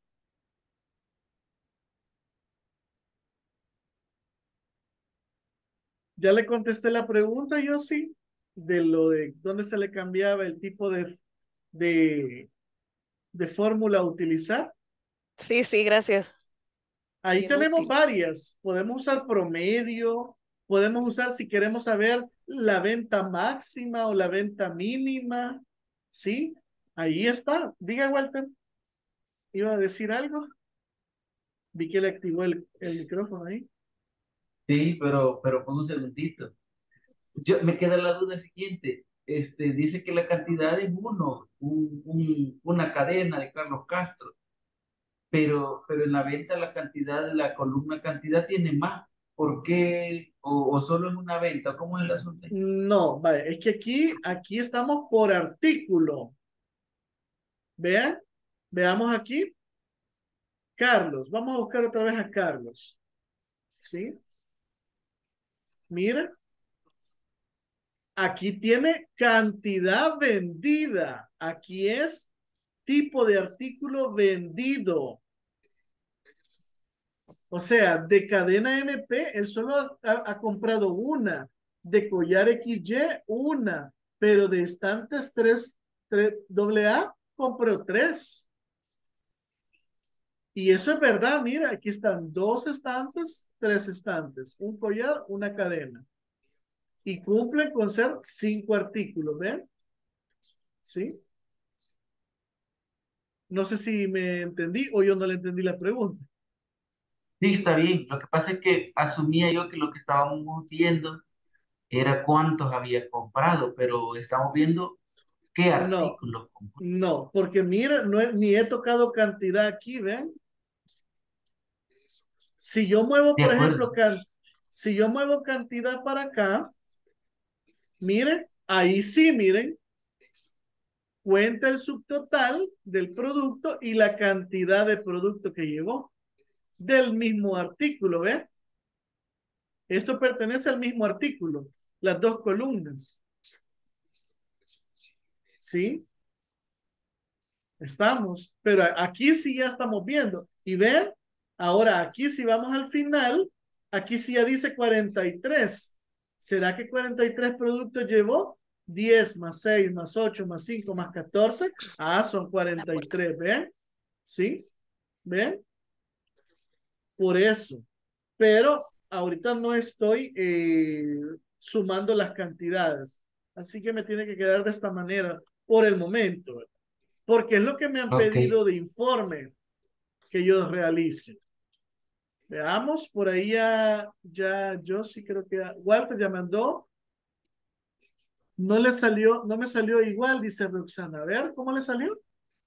Ya le contesté la pregunta, yo sí, de lo de dónde se le cambiaba el tipo de, de, de fórmula a utilizar. Sí, sí, gracias. Ahí Bien tenemos útil. varias. Podemos usar promedio, podemos usar si queremos saber la venta máxima o la venta mínima. ¿Sí? Ahí está. Diga, Walter. ¿Iba a decir algo? Vi que le activó el, el micrófono ahí. Sí, pero, pero por un segundito. Yo, me queda la duda siguiente. Este, dice que la cantidad es uno, un- un- una cadena de Carlos Castro, pero, pero en la venta la cantidad, la columna cantidad tiene más. ¿Por qué? O, o solo es una venta, ¿cómo es el asunto? No, vale, es que aquí, aquí estamos por artículo. Vean, veamos aquí. Carlos, vamos a buscar otra vez a Carlos. ¿Sí? Mira, aquí tiene cantidad vendida. Aquí es tipo de artículo vendido. O sea, de cadena M P, él solo ha, ha comprado una. De collar X Y, una. Pero de estantes tres, tres, doble A, compró tres. Y eso es verdad, mira, aquí están dos estantes, tres estantes, un collar, una cadena. Y cumplen con ser cinco artículos, ¿ven? ¿Sí? No sé si me entendí o yo no le entendí la pregunta. Sí, está bien. Lo que pasa es que asumía yo que lo que estábamos viendo era cuántos había comprado, pero estamos viendo qué No, artículos compró. no, porque mira, no he- ni he tocado cantidad aquí, ¿ven? Si yo muevo, De por ejemplo, acuerdo. can, si yo muevo cantidad para acá, miren, ahí sí, miren, cuenta el subtotal del producto y la cantidad de producto que llevó del mismo artículo, ¿ven? Esto pertenece al mismo artículo, las dos columnas. ¿Sí? Estamos, pero aquí sí ya estamos viendo. Y ven, ahora aquí si vamos al final, aquí sí ya dice cuarenta y tres. ¿Será que cuarenta y tres productos llevó? diez más seis más ocho más cinco más catorce. Ah, son cuarenta y tres, ¿ven? ¿Sí? ¿Ven? Por eso. Pero ahorita no estoy eh, sumando las cantidades. Así que me tiene que quedar de esta manera por el momento, ¿verdad? Porque es lo que me han Ok. pedido de informe que yo realice. Veamos, por ahí ya, ya, yo sí creo que Walter ya mandó. No le salió, no me salió igual, dice Roxana. A ver, ¿cómo le salió?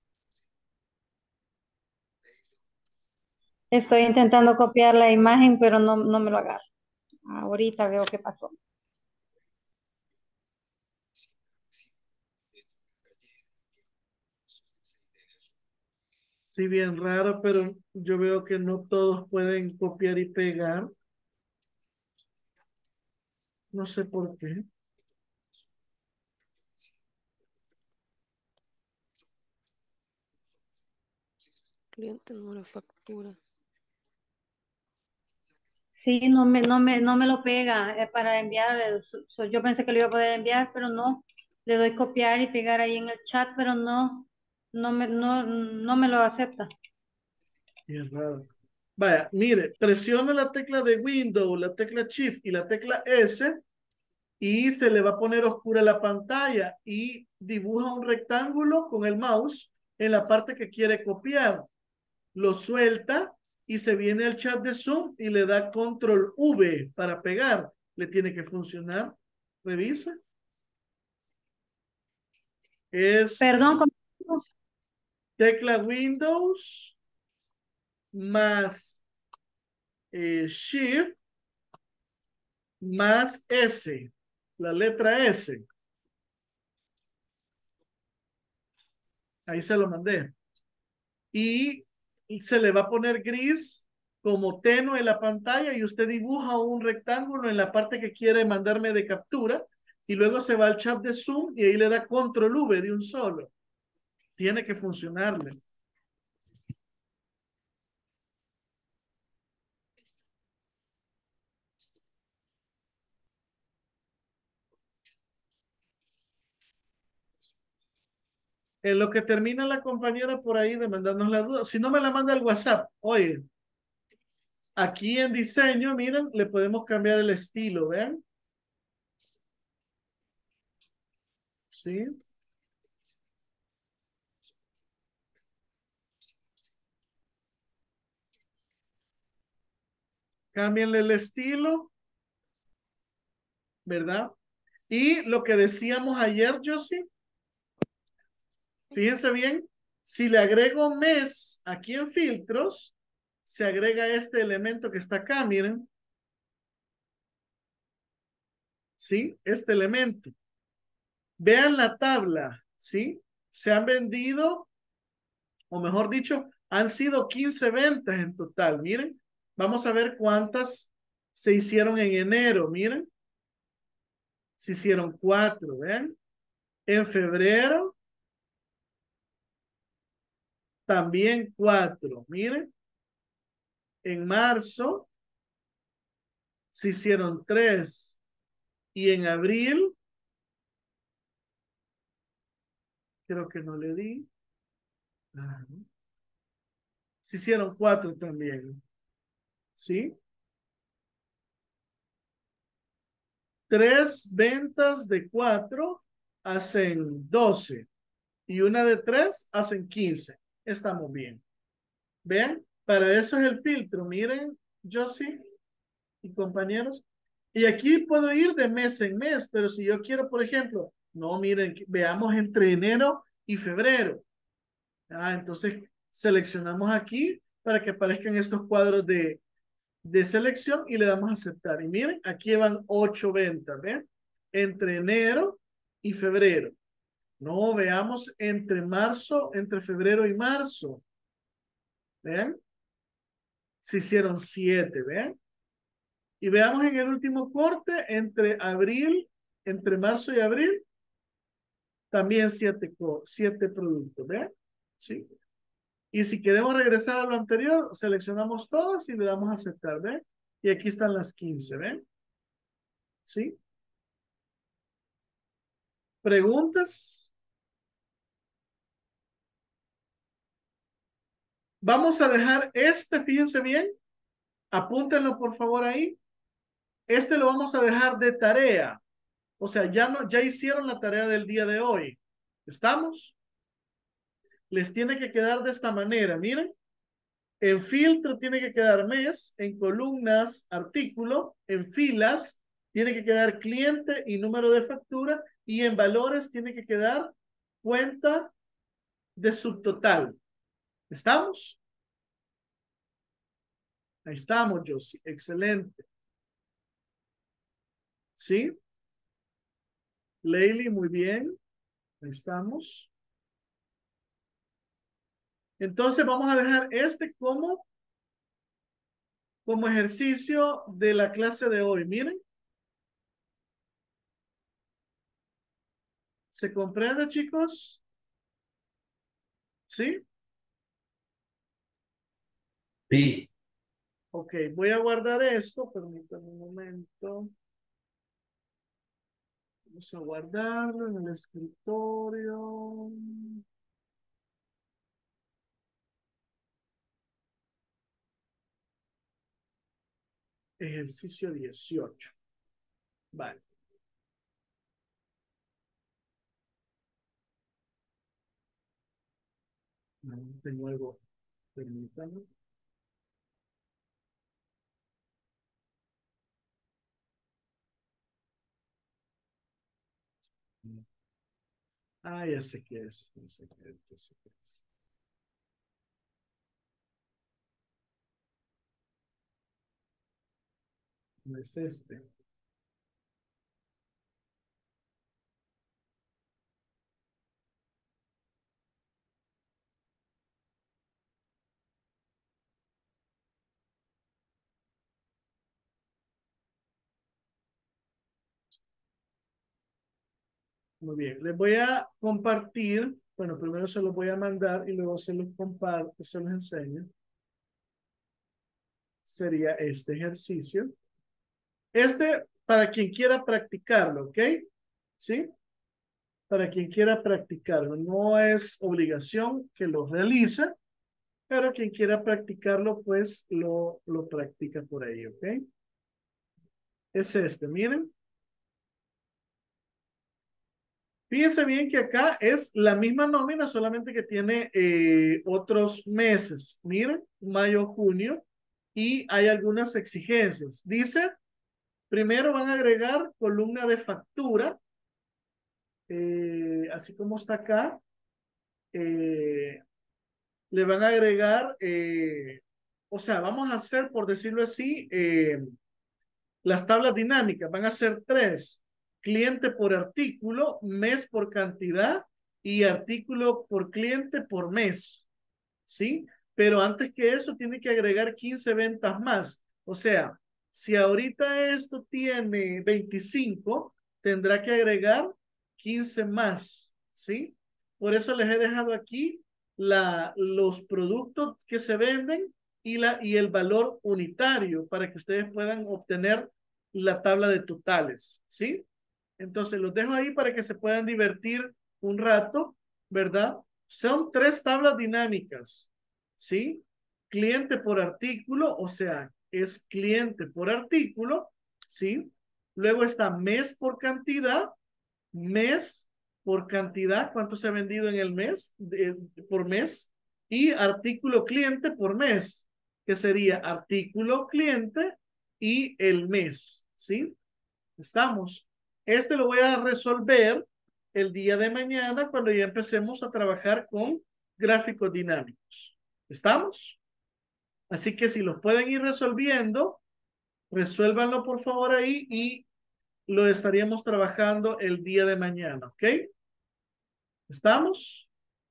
Estoy intentando copiar la imagen, pero no, no me lo agarro. Ahorita veo qué pasó. Sí, bien raro, pero yo veo que no todos pueden copiar y pegar. No sé por qué. Cliente número factura. Sí, no me, no me, no me lo pega eh, para enviar. eh, so- so- yo pensé que lo iba a poder enviar, pero no. Le doy copiar y pegar ahí en el chat, pero no, no me, no, no me lo acepta. Bien raro. Vaya, mire, presiona la tecla de Windows, la tecla Shift y la tecla S y se le va a poner oscura la pantalla y dibuja un rectángulo con el mouse en la parte que quiere copiar. Lo suelta y se viene al chat de Zoom y le da control V para pegar. Le tiene que funcionar. Revisa. Es Perdón, ¿cómo? tecla Windows más eh, Shift más S, la letra S. Ahí se lo mandé. Y, y se le va a poner gris como tenue en la pantalla y usted dibuja un rectángulo en la parte que quiere mandarme de captura y luego se va al chat de Zoom y ahí le da control V de un solo. Tiene que funcionarle. En lo que termina la compañera por ahí de mandarnos la duda, si no me la manda al WhatsApp, oye, aquí en diseño, miren, le podemos cambiar el estilo, ¿ven? Sí. Cámbienle el estilo, ¿verdad? Y lo que decíamos ayer, Josie, fíjense bien, si le agrego mes aquí en filtros, se agrega este elemento que está acá, miren. ¿Sí? Este elemento. Vean la tabla, ¿sí? Se han vendido, o mejor dicho, han sido quince ventas en total, miren. Vamos a ver cuántas se hicieron en enero, miren. Se hicieron cuatro, ¿ven? En febrero, también cuatro, miren. En marzo, se hicieron tres. Y en abril, creo que no le di. Ah, ¿no? Se hicieron cuatro también. ¿Sí? Tres ventas de cuatro hacen doce. Y una de tres hacen quince. Estamos bien. ¿Vean? Para eso es el filtro. Miren, Josie y compañeros. Y aquí puedo ir de mes en mes, pero si yo quiero, por ejemplo, no, miren, veamos entre enero y febrero. Ah, entonces seleccionamos aquí para que aparezcan estos cuadros de, de selección y le damos a aceptar. Y miren, aquí van ocho ventas, ¿ven? Entre enero y febrero. No, veamos entre marzo, entre febrero y marzo. ¿Ven? Se hicieron siete, ¿ven? Y veamos en el último corte, entre abril, entre marzo y abril, también siete, siete productos, ¿ven? Sí. Y si queremos regresar a lo anterior, seleccionamos todas y le damos a aceptar, ¿ven? Y aquí están las quince, ¿ven? ¿Sí? ¿Preguntas? Vamos a dejar este, fíjense bien, apúntenlo por favor ahí. Este lo vamos a dejar de tarea. O sea, ya, no, ya hicieron la tarea del día de hoy. ¿Estamos? Les tiene que quedar de esta manera, miren. En filtro tiene que quedar mes, en columnas, artículo, en filas tiene que quedar cliente y número de factura y en valores tiene que quedar cuenta de subtotal. ¿Estamos? Ahí estamos, Josie. Excelente. ¿Sí? Leili, muy bien. Ahí estamos. Entonces vamos a dejar este como, como ejercicio de la clase de hoy. Miren. ¿Se comprende, chicos? ¿Sí? Sí, Ok, voy a guardar esto. Permítanme un momento. Vamos a guardarlo en el escritorio. Ejercicio dieciocho. Vale. De nuevo, permítanme. Ah, ya sé qué es. Ya sé qué es, ya sé qué es. No es este. Muy bien, les voy a compartir, bueno, primero se los voy a mandar y luego se los comparto, se los enseño. Sería este ejercicio. Este, para quien quiera practicarlo, ¿ok? ¿Sí? Para quien quiera practicarlo. No es obligación que lo realice, pero quien quiera practicarlo, pues lo, lo practica por ahí, ¿ok? Es este, miren. Fíjense bien que acá es la misma nómina, solamente que tiene eh, otros meses. Miren, mayo, junio, y hay algunas exigencias. Dice, primero van a agregar columna de factura, eh, así como está acá. Eh, le van a agregar, eh, o sea, vamos a hacer, por decirlo así, eh, las tablas dinámicas van a ser tres: cliente por artículo, mes por cantidad y artículo por cliente por mes. ¿Sí? Pero antes que eso tiene que agregar quince ventas más. O sea, si ahorita esto tiene veinticinco, tendrá que agregar quince más. ¿Sí? Por eso les he dejado aquí la, los productos que se venden y, la, y el valor unitario para que ustedes puedan obtener la tabla de totales, ¿sí? Entonces los dejo ahí para que se puedan divertir un rato, ¿verdad? Son tres tablas dinámicas, ¿sí? Cliente por artículo, o sea, es cliente por artículo, ¿sí? Luego está mes por cantidad, mes por cantidad, cuánto se ha vendido en el mes, de, por mes, y artículo cliente por mes, que sería artículo cliente y el mes, ¿sí? Estamos. Este lo voy a resolver el día de mañana cuando ya empecemos a trabajar con gráficos dinámicos. ¿Estamos? Así que si los pueden ir resolviendo, resuélvanlo por favor ahí y lo estaríamos trabajando el día de mañana, ¿ok? ¿Estamos?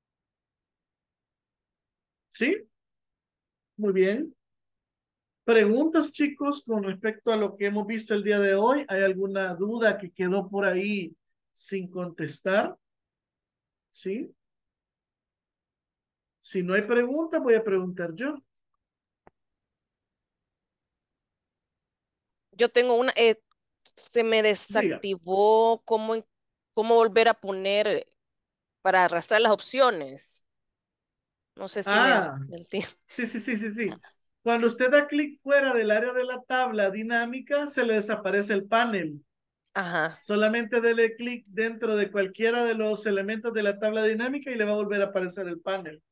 ¿Sí? Muy bien. Preguntas, chicos, con respecto a lo que hemos visto el día de hoy. ¿Hay alguna duda que quedó por ahí sin contestar? ¿Sí? Si no hay preguntas, voy a preguntar yo. Yo tengo una, eh, se me Diga. desactivó cómo, en- cómo volver a poner para arrastrar las opciones. No sé si me, Ah, me entiendo. sí, sí, sí, sí, sí. Cuando usted da clic fuera del área de la tabla dinámica, se le desaparece el panel. Ajá, Solamente dele clic dentro de cualquiera de los elementos de la tabla dinámica y le va a volver a aparecer el panel.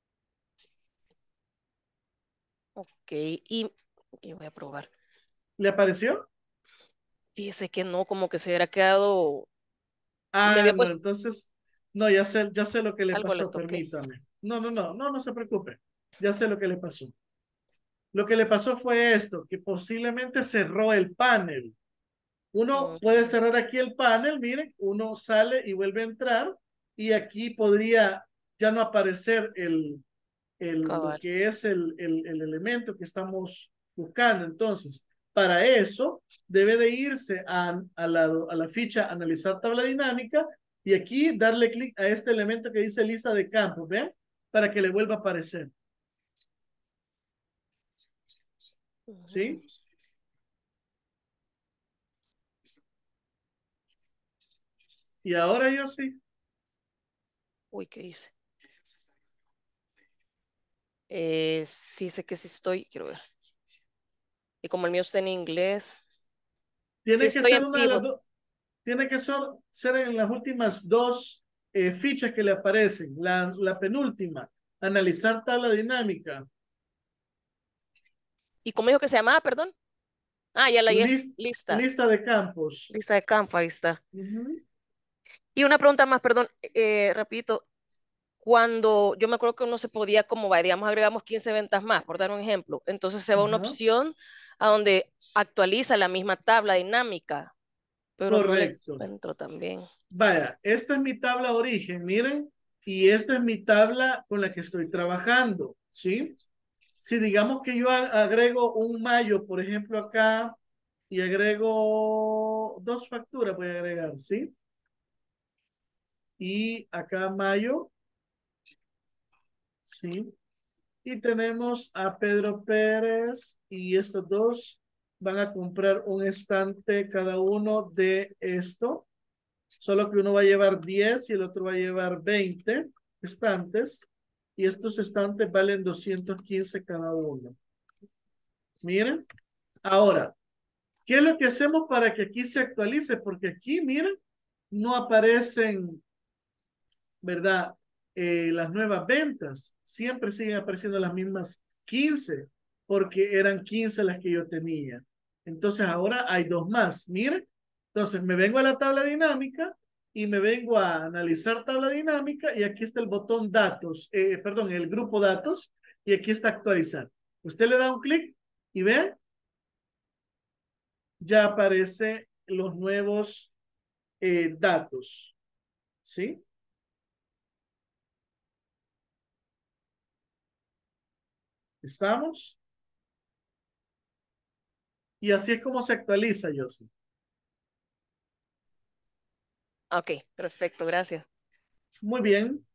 ok. Y, y voy a probar. ¿Le apareció? Fíjese que no, como que se hubiera quedado, me Ah, había no, puesto, entonces, no, ya sé, ya sé lo que le algo le pasó, toqué. permítame. No, no, no, no, no se preocupe. Ya sé lo que le pasó. Lo que le pasó fue esto, que posiblemente cerró el panel. Uno puede Mm, cerrar aquí el panel, miren, uno sale y vuelve a entrar y aquí podría ya no aparecer el, el, lo cabal. que es el, el, el elemento que estamos buscando. Entonces, para eso debe de irse a, a, la, a la ficha analizar tabla dinámica y aquí darle clic a este elemento que dice lista de campos, ¿ven? Para que le vuelva a aparecer, Ujú. ¿sí? Y ahora yo sí. Uy, ¿qué hice? Eh, fíjese que sí estoy, quiero ver. Y como el mío está en inglés, sí Tiene que estoy ser en una de las pivot. dos. Tiene que ser, ser en las últimas dos eh, fichas que le aparecen. La, la penúltima, analizar tabla dinámica. ¿Y cómo dijo que se llamaba, perdón? Ah, ya la hallé. List, Lista. lista de campos. Lista de campo, ahí está. Uh -huh. Y una pregunta más, perdón, eh, repito, cuando yo me acuerdo que uno se podía, como digamos, agregamos quince ventas más, por dar un ejemplo, entonces se va a una Ajá, opción a donde actualiza la misma tabla dinámica, pero no le correcto. encuentro también. Vaya, esta es mi tabla de origen, miren, y esta es mi tabla con la que estoy trabajando, ¿sí? Si digamos que yo a- agrego un mayo, por ejemplo, acá, y agrego dos facturas, voy a agregar, ¿sí? Y acá mayo, ¿sí? Y tenemos a Pedro Pérez y estos dos van a comprar un estante cada uno de esto, solo que uno va a llevar diez y el otro va a llevar veinte estantes y estos estantes valen doscientos quince cada uno. Miren, ahora, ¿qué es lo que hacemos para que aquí se actualice? Porque aquí, miren, no aparecen, ¿verdad? Eh, las nuevas ventas. Siempre siguen apareciendo las mismas quince, porque eran quince las que yo tenía. Entonces ahora hay dos más. Miren, entonces me vengo a la tabla dinámica y me vengo a analizar tabla dinámica y aquí está el botón datos, eh, perdón, el grupo datos y aquí está actualizar. Usted le da un clic y ve, ya aparece los nuevos eh, datos. ¿Sí? ¿Estamos? Y así es como se actualiza, José. Ok, perfecto, gracias. Muy bien.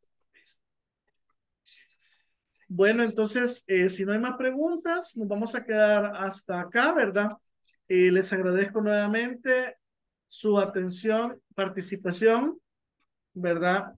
Bueno, entonces, eh, si no hay más preguntas, nos vamos a quedar hasta acá, ¿verdad? Eh, les agradezco nuevamente su atención, participación, ¿verdad?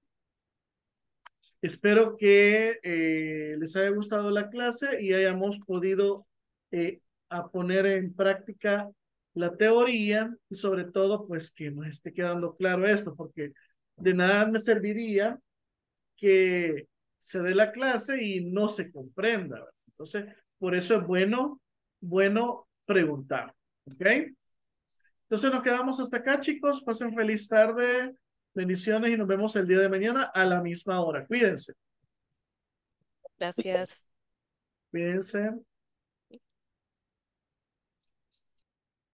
Espero que eh, les haya gustado la clase y hayamos podido eh, a poner en práctica la teoría y sobre todo, pues que nos esté quedando claro esto, porque de nada me serviría que se dé la clase y no se comprenda, ¿verdad? Entonces, por eso es bueno, bueno preguntar, ¿ok? Entonces nos quedamos hasta acá, chicos. Pasen feliz tarde, bendiciones y nos vemos el día de mañana a la misma hora. Cuídense, Gracias. cuídense.